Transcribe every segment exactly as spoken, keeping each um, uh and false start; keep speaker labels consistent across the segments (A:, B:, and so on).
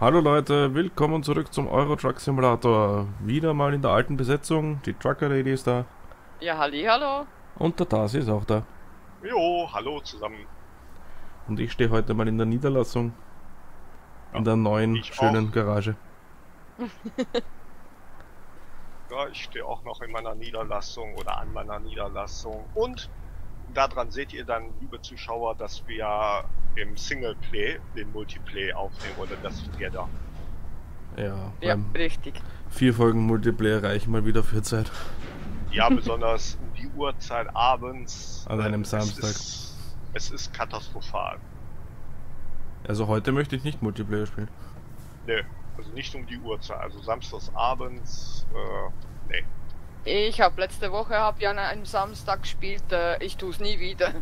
A: Hallo Leute, willkommen zurück zum Euro Truck Simulator. Wieder mal in der alten Besetzung. Die Trucker Lady ist da.
B: Ja, halli, hallo.
A: Und der Tasi ist auch da.
C: Jo, hallo zusammen.
A: Und ich stehe heute mal in der Niederlassung. In
C: Ja,
A: der neuen,
C: ich
A: schönen
C: auch.
A: Garage.
C: Ja, ich stehe auch noch in meiner Niederlassung oder an meiner Niederlassung. Und daran seht ihr dann, liebe Zuschauer, dass wir im Singleplay den Multiplay aufnehmen oder das Together.
A: Ja,
B: Ja,
A: beim
B: richtig.
A: vier Folgen Multiplayer reichen mal wieder für Zeit.
C: Ja, besonders um die Uhrzeit abends.
A: An einem
C: äh,
A: Samstag.
C: Es ist, es ist katastrophal.
A: Also heute möchte ich nicht Multiplayer spielen.
C: Nö, also nicht um die Uhrzeit. Also samstags abends, äh, nee.
B: Ich habe letzte Woche hab ja an einem Samstag gespielt. Äh, ich tue es nie wieder.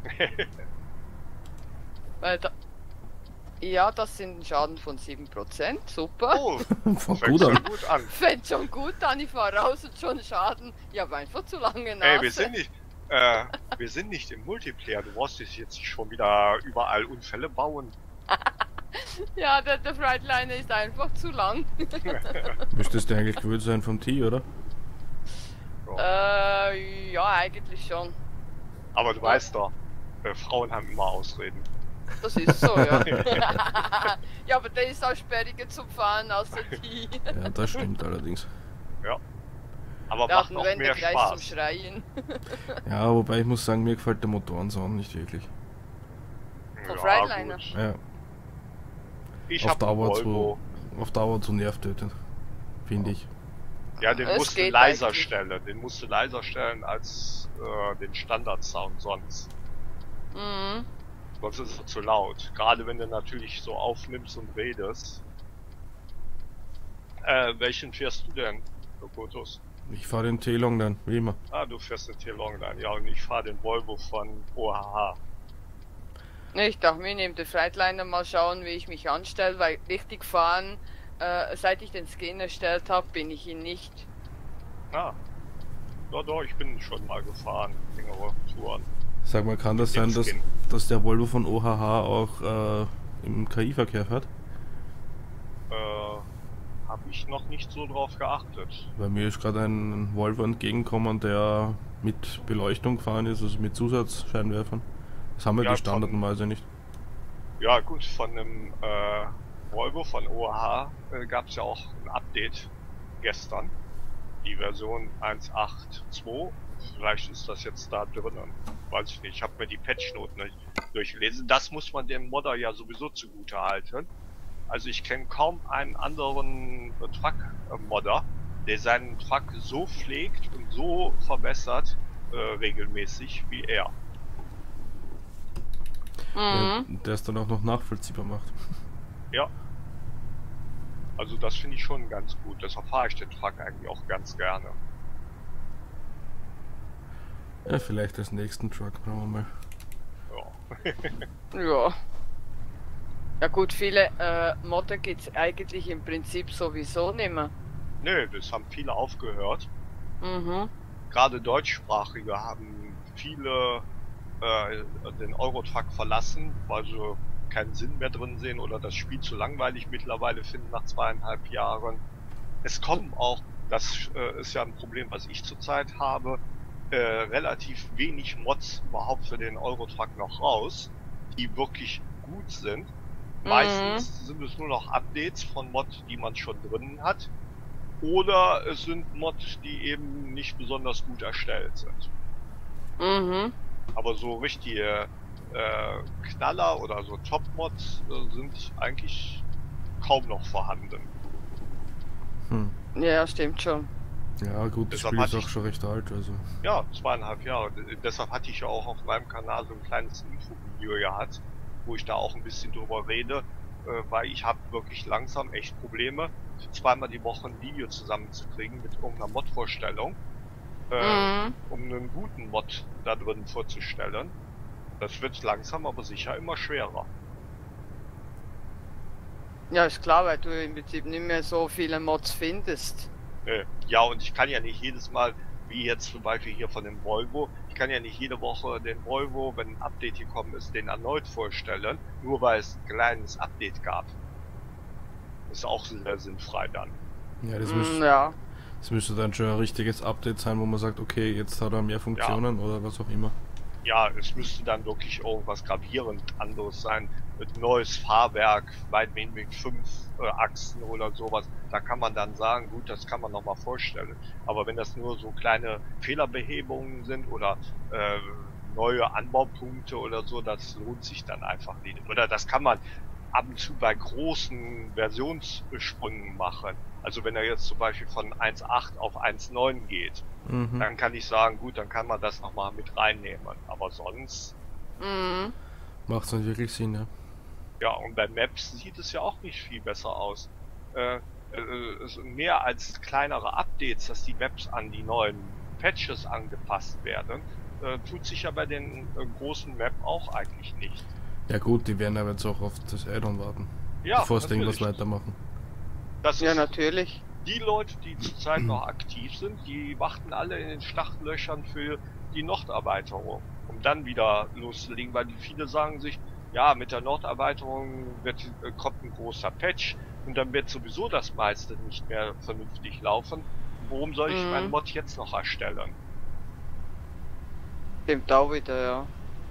B: Weil da, ja, das sind ein Schaden von sieben Prozent. Super.
C: Oh,
A: Fängt
C: fängt
A: gut
C: schon
A: an.
C: gut an.
B: Fängt schon gut an. Ich fahre raus und schon Schaden. Ich habe einfach zu lange Nase.
C: Ey, wir sind nicht, äh, wir sind nicht im Multiplayer. Du brauchst jetzt nicht schon wieder überall Unfälle bauen.
B: Ja, der, der Freightliner ist einfach zu lang.
A: Müsstest du eigentlich gewöhnt sein vom T, oder?
B: äh, ja, eigentlich schon.
C: Aber du weißt doch, äh, Frauen haben immer Ausreden.
B: Das ist so, ja. Ja, aber der ist auch sperriger zum Fahren als der T.
A: Ja, das stimmt allerdings.
C: Ja. Aber
B: Der hat
C: macht
B: einen
C: auch
B: Wände
C: mehr
B: gleich zum
C: Spaß.
B: Schreien.
A: Ja, wobei ich muss sagen, mir gefällt der Motorensound nicht wirklich.
B: Vom Freightliner.
C: gut.
A: Ja,
C: Ich
A: auf
C: hab einen
A: Dauer zu,
C: Volvo.
A: auf Dauer zu nervtötend, finde ich.
C: Ja, den
B: Es
C: musst du
B: geht
C: leiser
B: eigentlich.
C: stellen. Den musst du leiser stellen als äh, den Standardsound sonst.
B: Mhm.
C: Sonst ist es zu laut. Gerade wenn du natürlich so aufnimmst und redest. Äh, welchen fährst du denn, Lokotos?
A: Ich fahre den T-Long dann, wie immer.
C: Ah, du fährst den T-Longline. Ja, und ich fahre den Volvo von O H H.
B: Ich dachte mir, nehme den Freightliner mal schauen, wie ich mich anstelle, weil richtig fahren, äh, seit ich den Skin erstellt habe, bin ich ihn nicht.
C: Ah. Ja, doch, ich bin schon mal gefahren. Längere Touren.
A: Sag mal, kann das sein,
C: Im
A: dass,
C: Skin.
A: dass der Volvo von O H H auch äh, im K I-Verkehr fährt?
C: Äh, habe ich noch nicht so drauf geachtet.
A: Weil mir ist gerade ein Volvo entgegengekommen, der mit Beleuchtung gefahren ist, also mit Zusatzscheinwerfern. Das haben wir
C: Ja,
A: die standardweise nicht.
C: Ja, gut, von einem äh, Volvo von O H H äh, gab es ja auch ein Update gestern. Die Version eins Punkt acht Punkt zwei. Vielleicht ist das jetzt da drinnen. Weiß ich nicht. Ich habe mir die Patchnoten nicht durchgelesen. Das muss man dem Modder ja sowieso zugute halten. Also ich kenne kaum einen anderen äh, Truck-Modder, der seinen Truck so pflegt und so verbessert äh, regelmäßig wie er.
A: Der,
B: Mhm.
A: der es dann auch noch nachvollziehbar macht.
C: Ja. Also das finde ich schon ganz gut. Deshalb fahre ich den Truck eigentlich auch ganz gerne.
A: Ja, vielleicht als nächsten Truck, schauen wir mal.
C: Ja.
B: Ja. Ja gut, viele äh, Modder geht's eigentlich im Prinzip sowieso nicht mehr.
C: Nö, das haben viele aufgehört.
B: Mhm.
C: Gerade Deutschsprachige haben viele äh, den Eurotruck verlassen, weil sie keinen Sinn mehr drin sehen oder das Spiel zu langweilig mittlerweile finden nach zweieinhalb Jahren. Es kommen auch, das äh, ist ja ein Problem, was ich zurzeit habe, äh, relativ wenig Mods überhaupt für den Eurotruck noch raus, die wirklich gut sind. Meistens sind es nur noch Updates von Mods, die man schon drin hat. Oder es sind Mods, die eben nicht besonders gut erstellt sind.
B: Mhm.
C: Aber so richtige äh, Knaller oder so Top-Mods äh, sind eigentlich kaum noch vorhanden.
A: Hm.
B: Ja, stimmt schon.
A: Ja gut, das
C: Deshalb
A: Spiel ist
C: hatte
A: auch
C: ich-
A: schon recht alt, also.
C: Ja, zweieinhalb Jahre. D- Deshalb hatte ich ja auch auf meinem Kanal so ein kleines Infovideo gehabt, wo ich da auch ein bisschen drüber rede, äh, weil ich habe wirklich langsam echt Probleme, zweimal die Woche ein Video zusammenzukriegen mit irgendeiner Mod-Vorstellung, äh,
B: Mhm.
C: um einen guten Mod da drin vorzustellen. Das wird langsam aber sicher immer schwerer.
B: Ja, ist klar, weil du im Prinzip nicht mehr so viele Mods findest.
C: Äh, ja, und ich kann ja nicht jedes Mal, wie jetzt zum Beispiel hier von dem Volvo, ich kann ja nicht jede Woche den Volvo, wenn ein Update gekommen ist, den erneut vorstellen, nur weil es ein kleines Update gab. Ist auch sehr sinnfrei dann.
A: Ja, das,
B: Mm,
A: müsste,
B: ja.
A: das müsste dann schon ein richtiges Update sein, wo man sagt, okay, jetzt hat er mehr Funktionen oder was auch immer.
C: Ja, es müsste dann wirklich irgendwas gravierend anderes sein, mit neues Fahrwerk, meinetwegen mit fünf äh, Achsen oder sowas. Da kann man dann sagen, gut, das kann man nochmal vorstellen. Aber wenn das nur so kleine Fehlerbehebungen sind oder äh, neue Anbaupunkte oder so, das lohnt sich dann einfach nicht. Oder das kann man ab und zu bei großen Versionssprüngen machen. Also wenn er jetzt zum Beispiel von eins Punkt acht auf eins Punkt neun geht,
A: Mhm.
C: dann kann ich sagen, gut, dann kann man das nochmal mit reinnehmen. Aber sonst,
B: Mhm.
A: Macht es dann wirklich Sinn, ja.
C: ja, und bei Maps sieht es ja auch nicht viel besser aus. Äh, äh, es sind mehr als kleinere Updates, dass die Maps an die neuen Patches angepasst werden, äh, tut sich ja bei den äh, großen Map auch eigentlich nicht.
A: Ja gut, die werden aber jetzt auch auf das Add-on warten,
C: Ja,
A: bevor sie irgendwas
C: natürlich.
A: weitermachen.
C: Das
B: Ja,
C: ist,
B: natürlich.
C: die Leute, die zurzeit noch aktiv sind, die warten alle in den Startlöchern für die Norderweiterung, um dann wieder loszulegen, weil viele sagen sich, ja, mit der Norderweiterung wird, äh, kommt ein großer Patch und dann wird sowieso das meiste nicht mehr vernünftig laufen. Warum soll ich
B: Mhm.
C: meinen Mod jetzt noch erstellen?
B: Stimmt auch wieder, ja.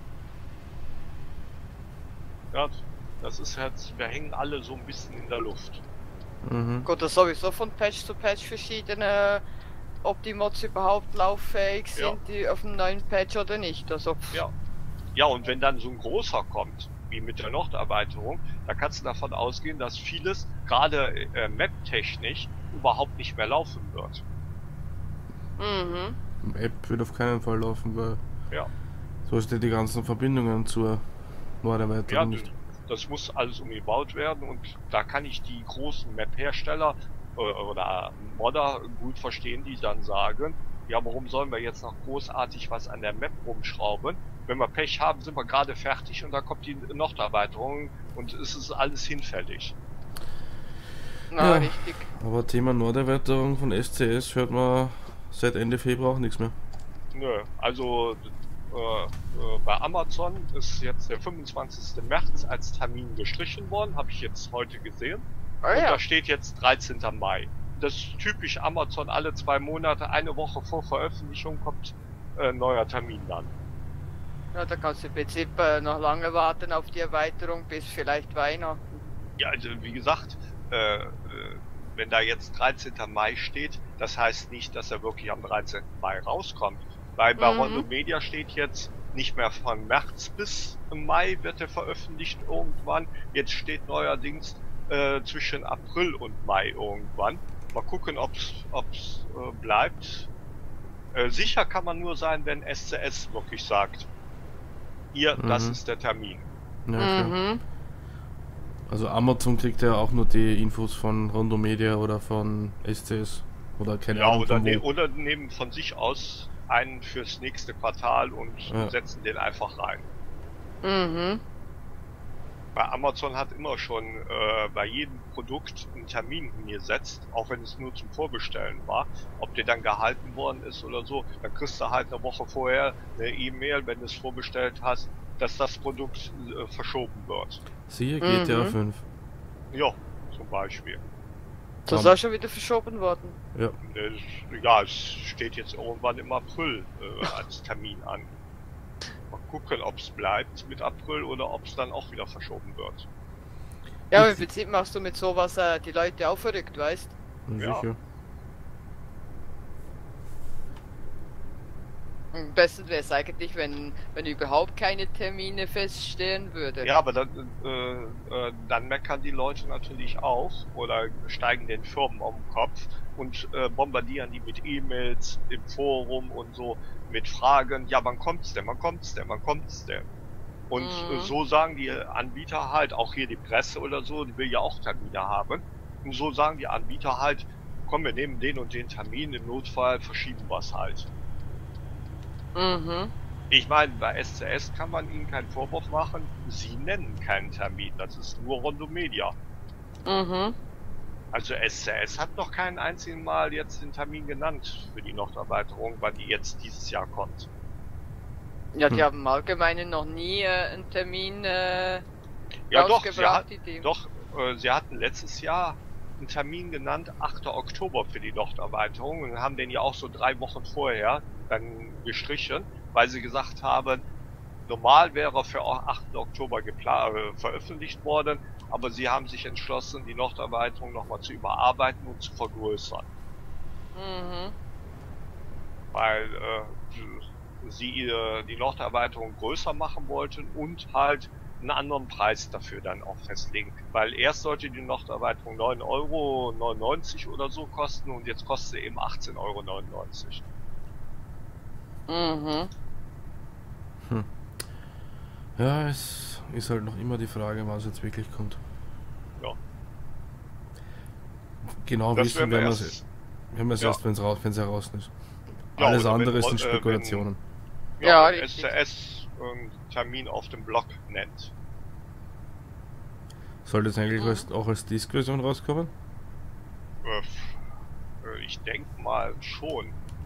C: Ja, das ist jetzt, wir hängen alle so ein bisschen in der Luft.
A: Mhm.
B: Gut, das sowieso von Patch zu Patch verschiedene, ob die Mods überhaupt lauffähig sind,
C: Ja.
B: die auf dem neuen Patch oder nicht. Also, pff,
C: Ja. Ja, und wenn dann so ein großer kommt, wie mit der Norderweiterung, da kannst du davon ausgehen, dass vieles, gerade äh, Map-technisch, überhaupt nicht mehr laufen wird.
B: mhm.
A: Im App wird auf keinen Fall laufen, weil
C: Ja.
A: so hast du die ganzen Verbindungen zur
C: Ja,
A: Norderweiterung nicht.
C: das muss alles umgebaut werden und da kann ich die großen Map-Hersteller äh, oder Modder gut verstehen, die dann sagen, ja, warum sollen wir jetzt noch großartig was an der Map rumschrauben? Wenn wir Pech haben, sind wir gerade fertig und da kommt die Norderweiterung und es ist alles hinfällig.
B: Na,
A: Ja.
B: richtig.
A: Aber Thema Norderweiterung von S C S hört man seit Ende Februar auch nichts mehr.
C: Nö, also äh, äh, bei Amazon ist jetzt der fünfundzwanzigste März als Termin gestrichen worden, habe ich jetzt heute gesehen.
B: Oh
C: Und
B: ja.
C: da steht jetzt dreizehnter Mai. Das ist typisch Amazon, alle zwei Monate, eine Woche vor Veröffentlichung kommt äh, neuer Termin dann.
B: Ja, da kannst du im Prinzip äh, noch lange warten auf die Erweiterung bis vielleicht Weihnachten.
C: Ja, also wie gesagt, äh, äh, wenn da jetzt dreizehnter Mai steht, das heißt nicht, dass er wirklich am dreizehnten Mai rauskommt. Weil bei
B: Mhm.
C: Rondo Media steht jetzt nicht mehr von März bis Mai wird er veröffentlicht irgendwann. Jetzt steht neuerdings äh, zwischen April und Mai irgendwann. Mal gucken, ob's, ob's äh, bleibt. Äh, sicher kann man nur sein, wenn S C S wirklich sagt, hier, das
A: Mhm.
C: ist der Termin.
A: Ja, klar.
B: Mhm.
A: Also Amazon kriegt ja auch nur die Infos von Rondo Media oder von S C S oder keine
C: Ja,
A: Ahnung
C: oder,
A: von
C: ne,
A: wo.
C: oder nehmen von sich aus einen fürs nächste Quartal und
A: Ja.
C: setzen den einfach rein.
B: Mhm.
C: Bei Amazon hat immer schon äh, bei jedem Produkt einen Termin hingesetzt, auch wenn es nur zum Vorbestellen war. Ob der dann gehalten worden ist oder so, dann kriegst du halt eine Woche vorher eine E-Mail, wenn du es vorbestellt hast, dass das Produkt äh, verschoben wird.
A: Siehe G T A
B: Mhm.
A: fünf.
C: Ja, zum Beispiel.
B: Das ist auch schon wieder verschoben worden.
A: Ja.
C: Es, ja, es steht jetzt irgendwann im April äh, als Termin an. Mal gucken, ob es bleibt mit April oder ob es dann auch wieder verschoben wird.
B: Ja,
A: Ich-
B: im Prinzip machst du mit sowas äh, die Leute auch verrückt, weißt?
C: Ja.
A: Sicher.
B: Am besten wäre es eigentlich, wenn, wenn überhaupt keine Termine feststehen würden.
C: Ja, aber dann, äh, äh, dann meckern die Leute natürlich auch oder steigen den Firmen um den Kopf und äh, bombardieren die mit E-Mails im Forum und so mit Fragen, ja, wann kommt's denn, wann kommt's denn, wann kommt's denn? Und
B: Mhm.
C: äh, so sagen die Anbieter halt, auch hier die Presse oder so, die will ja auch Termine haben. Und so sagen die Anbieter halt, komm, wir nehmen den und den Termin, im Notfall verschieben wir es halt.
B: Mhm.
C: Ich meine, bei S C S kann man ihnen keinen Vorwurf machen, sie nennen keinen Termin, das ist nur Rondo Media.
B: Mhm.
C: Also S C S hat noch keinen einzigen Mal jetzt den Termin genannt für die Norderweiterung, wann die jetzt dieses Jahr kommt.
B: Ja, die
A: Hm.
B: haben im Allgemeinen noch nie äh, einen Termin äh,
C: Ja doch, sie
B: rausgebracht,
C: hat,
B: die die.
C: doch, äh, sie hatten letztes Jahr einen Termin genannt, achter Oktober für die Norderweiterung, und haben den ja auch so drei Wochen vorher dann gestrichen, weil sie gesagt haben, normal wäre für achten Oktober geplant, äh, veröffentlicht worden, aber sie haben sich entschlossen, die Norderweiterung nochmal zu überarbeiten und zu vergrößern.
B: Mhm.
C: Weil äh, sie äh, die Norderweiterung größer machen wollten und halt einen anderen Preis dafür dann auch festlegen. Weil erst sollte die Norderweiterung neun Euro neunundneunzig oder so kosten und jetzt kostet sie eben achtzehn Euro neunundneunzig.
B: Mhm.
A: Hm. Ja, es ist halt noch immer die Frage, was jetzt wirklich kommt.
C: Ja.
A: Genau
C: Das
A: wissen
C: werden wir
A: wir
C: erst-
A: es wenn wir es
C: ja.
A: erst, wenn es raus, wenn's heraus ist.
C: Ja,
A: Alles
C: oder
A: andere
C: wenn-
A: sind
C: äh, wenn-
A: Spekulationen.
C: Ja,
B: Ja,
C: wenn
B: richtig.
C: S T S einen Termin auf dem Blog nennt.
A: Sollte es eigentlich
B: Mhm.
A: als, auch als Disk-Version rauskommen?
C: Äh, äh, Ich denke mal schon.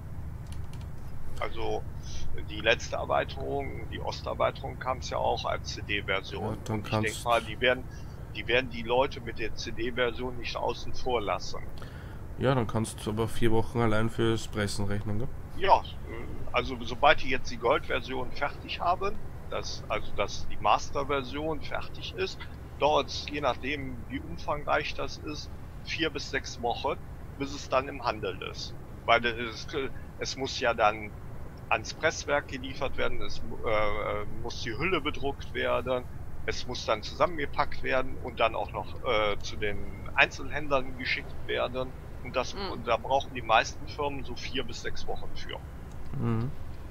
C: Also die letzte Erweiterung, die Osterweiterung, kam es ja auch als C D-Version.
A: Ja, dann
C: Und ich
A: kannst-
C: denke mal, die werden, die werden die Leute mit der C D-Version nicht außen vor lassen.
A: Ja, dann kannst du aber vier Wochen allein fürs Pressen rechnen, gell?
C: Ja, äh, also sobald die jetzt die Gold-Version fertig haben, dass, also dass die Master-Version fertig ist, dauert es, je nachdem wie umfangreich das ist, vier bis sechs Wochen, bis es dann im Handel ist. Weil es, es muss ja dann ans Presswerk geliefert werden, es äh, muss die Hülle bedruckt werden, es muss dann zusammengepackt werden und dann auch noch äh, zu den Einzelhändlern geschickt werden. Und das,
B: Mhm.
C: und da brauchen die meisten Firmen so vier bis sechs Wochen für.
A: Mhm.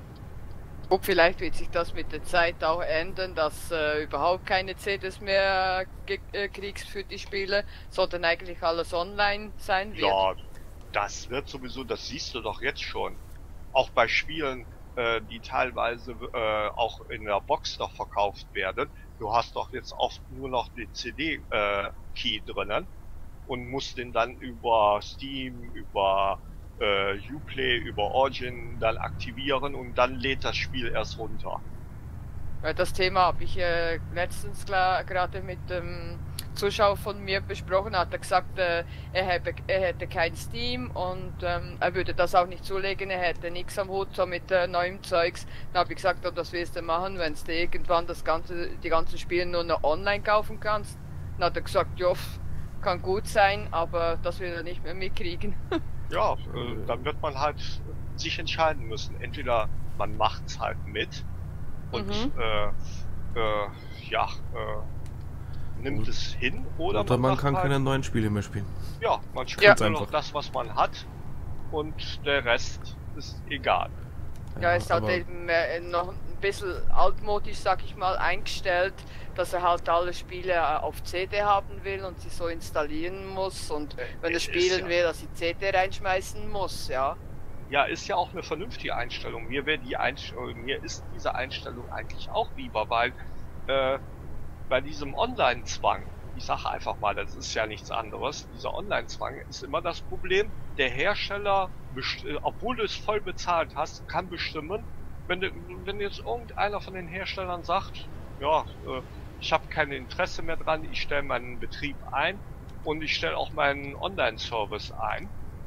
B: Ob vielleicht wird sich das mit der Zeit auch ändern, dass äh, überhaupt keine C Ds mehr ge- äh, kriegst für die Spiele, sondern eigentlich alles online sein wird.
C: Ja, das wird sowieso, das siehst du doch jetzt schon. Auch bei Spielen, äh, die teilweise äh, auch in der Box noch verkauft werden. Du hast doch jetzt oft nur noch den C D-Key drinnen und musst den dann über Steam, über äh, Uplay, über Origin dann aktivieren und dann lädt das Spiel erst runter.
B: Weil das Thema habe ich äh, letztens klar, gerade mit dem Zuschauer von mir besprochen, hat er gesagt, äh, er, hätte, er hätte kein Steam und ähm, er würde das auch nicht zulegen, er hätte nichts am Hut so mit äh, neuem Zeugs. Dann habe ich gesagt, oh, das wirst du machen, wenn du irgendwann das ganze, die ganzen Spiele nur noch online kaufen kannst. Dann hat er gesagt, ja, pff, kann gut sein, aber das will er nicht mehr mitkriegen.
C: Ja, äh, dann wird man halt sich entscheiden müssen. Entweder man macht's halt mit und
B: Mhm.
C: äh, äh, ja, äh, nimmt
A: Oder-
C: es hin, oder,
A: Oder man
C: sagt
A: kann
C: halt,
A: keine neuen Spiele mehr spielen.
C: ja, man spielt
B: Ja.
C: nur noch
A: Einfach.
C: das, was man hat, und der Rest ist egal.
B: Ja, ist halt
A: aber
B: eben äh, noch ein bisschen altmodisch, sag ich mal, eingestellt, dass er halt alle Spiele äh, auf C D haben will und sie so installieren muss und wenn er
C: Ist
B: spielen
C: ja-
B: will, dass die C D reinschmeißen muss, ja.
C: Ja, ist ja auch eine vernünftige Einstellung. Mir wäre die Einstellung, mir ist diese Einstellung eigentlich auch lieber, weil äh, bei diesem Online-Zwang, ich sage einfach mal, das ist ja nichts anderes, dieser Online-Zwang ist immer das Problem, der Hersteller, best- äh, obwohl du es voll bezahlt hast, kann bestimmen, wenn, du, wenn jetzt irgendeiner von den Herstellern sagt, ja, äh, ich habe kein Interesse mehr dran, ich stelle meinen Betrieb ein und ich stelle auch meinen Online-Service ein,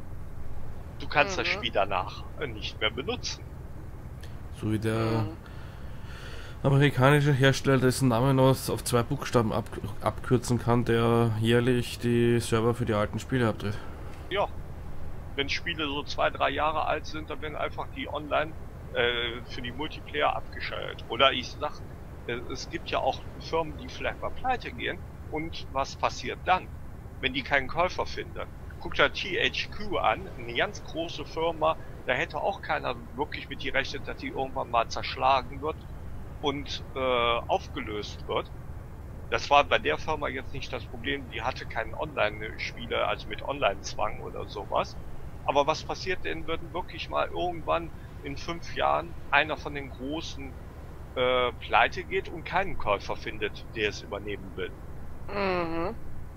C: du kannst das
B: Mhm.
C: Spiel danach äh, nicht mehr benutzen.
A: so wie der
B: Mhm.
A: amerikanische Hersteller, dessen Namen aus auf zwei Buchstaben ab, abkürzen kann, der jährlich die Server für die alten Spiele abdreht.
C: Ja, wenn Spiele so zwei, drei Jahre alt sind, dann werden einfach die online äh, für die Multiplayer abgeschaltet. Oder ich sag, äh, es gibt ja auch Firmen, die vielleicht mal pleite gehen. Und was passiert dann, wenn die keinen Käufer finden? Guck da T H Q an, eine ganz große Firma, da hätte auch keiner wirklich mit gerechnet, dass die irgendwann mal zerschlagen wird und äh, aufgelöst wird. Das war bei der Firma jetzt nicht das Problem, die hatte keinen Online-Spiele, also mit Online-Zwang oder sowas. Aber was passiert denn, wenn wirklich mal irgendwann in fünf Jahren einer von den Großen äh, pleite geht und keinen Käufer findet, der es übernehmen will?
B: Mhm.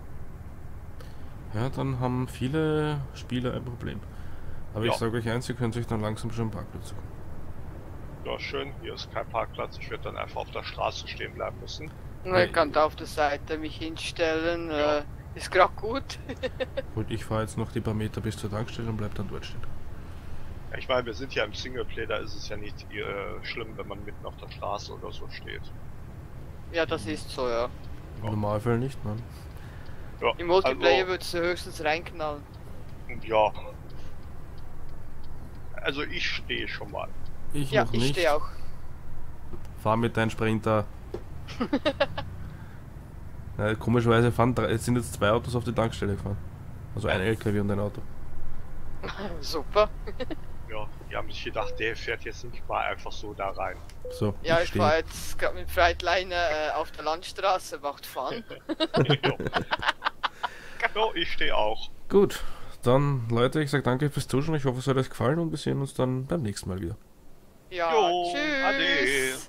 A: Ja, dann haben viele Spieler ein Problem. Aber ich
C: Ja.
A: sage euch eins, ihr könnt sich dann langsam schon einen Parkplatz suchen.
C: Ja, schön, hier ist kein Parkplatz, ich werde dann einfach auf der Straße stehen bleiben müssen.
B: Na, ich kann da auf der Seite mich hinstellen.
C: Ja.
B: Äh, ist gerade gut.
A: Und ich fahre jetzt noch die paar Meter bis zur Tankstelle und bleib dann dort stehen.
C: Ja, ich meine, wir sind ja im Singleplayer, da ist es ja nicht äh, schlimm, wenn man mitten auf der Straße oder so steht.
B: Ja, das ist so, ja.
A: Im Normalfall nicht, nein.
C: Ja,
B: Im Multiplayer
C: also,
B: würdest du höchstens reinknallen.
C: ja. Also ich stehe schon mal.
A: Ich
B: Ja,
A: noch
B: ich
A: nicht.
B: stehe auch.
A: Fahr mit deinem Sprinter. Ja, komischerweise fahren drei, es sind jetzt zwei Autos auf die Tankstelle gefahren. Also ein L K W und ein Auto.
B: Super.
C: Ja, die haben sich gedacht, der fährt jetzt nicht mal einfach so da rein.
A: So,
B: Ja,
A: ich
B: ich
A: stehe.
B: fahre jetzt gerade mit Freitliner äh, auf der Landstraße, macht Fun.
C: ja. ja, ich stehe auch.
A: Gut, dann Leute, ich sage danke fürs Zuschauen. Ich hoffe, es hat euch gefallen und wir sehen uns dann beim nächsten Mal wieder.
B: Ja,
C: Jo,
B: tschüss.
C: ade.